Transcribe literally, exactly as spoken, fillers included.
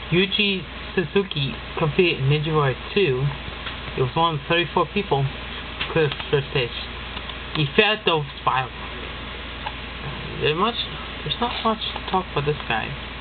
Yuji Suzuki competed in Ninja Warrior two. It was one of thirty-four people who cleared the first stage. He failed those five. There's much. There's not much to talk about this guy.